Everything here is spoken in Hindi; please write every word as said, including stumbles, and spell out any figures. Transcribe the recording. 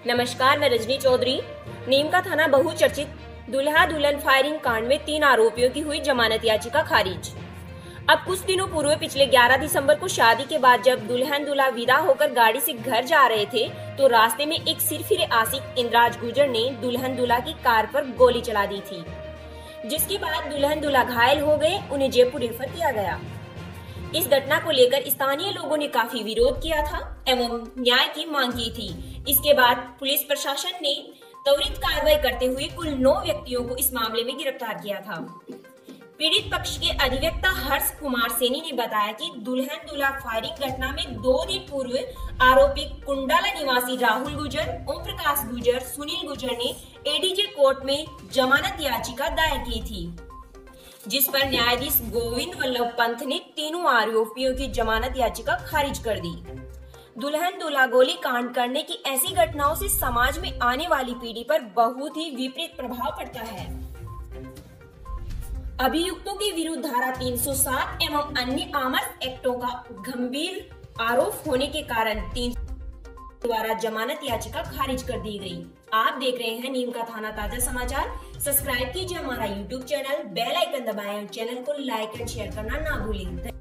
नमस्कार, मैं रजनी चौधरी। नीम का थाना बहुचर्चित दुल्हा दुल्हन फायरिंग कांड में तीन आरोपियों की हुई जमानत याचिका खारिज। अब कुछ दिनों पूर्व पिछले ग्यारह दिसंबर को शादी के बाद जब दुल्हन दूल्हा विदा होकर गाड़ी से घर जा रहे थे तो रास्ते में एक सिरफिरे आशिक इंद्राज गुर्जर ने दुल्हन दूल्हा की कार पर गोली चला दी थी, जिसके बाद दुल्हन दूल्हा घायल हो गए। उन्हें जयपुर रेफर किया गया। इस घटना को लेकर स्थानीय लोगों ने काफी विरोध किया था एवं न्याय की मांग की थी। इसके बाद पुलिस प्रशासन ने त्वरित कार्रवाई करते हुए कुल नौ व्यक्तियों को इस मामले में गिरफ्तार किया था। पीड़ित पक्ष के अधिवक्ता हर्ष कुमार सेनी ने बताया कि दुल्हन दूल्हा फायरिंग घटना में दो दिन पूर्व आरोपी कुंडाला निवासी राहुल गुर्जर, ओम प्रकाश गुर्जर, सुनील गुर्जर ने एडीजे कोर्ट में जमानत याचिका दायर की थी, जिस पर न्यायाधीश गोविंद वल्लभ पंत ने तीनों आरोपियों की जमानत याचिका खारिज कर दी। दुल्हन दूल्हा गोली कांड करने की ऐसी घटनाओं से समाज में आने वाली पीढ़ी पर बहुत ही विपरीत प्रभाव पड़ता है। अभियुक्तों के विरुद्ध धारा तीन सौ सात एवं अन्य आमर्स एक्टों का गंभीर आरोप होने के कारण तीन द्वारा जमानत याचिका खारिज कर दी गई। आप देख रहे हैं नीम का थाना ताजा समाचार। सब्सक्राइब कीजिए हमारा यूट्यूब चैनल, बेल आइकन दबाएं और चैनल को लाइक एंड शेयर करना ना भूलें।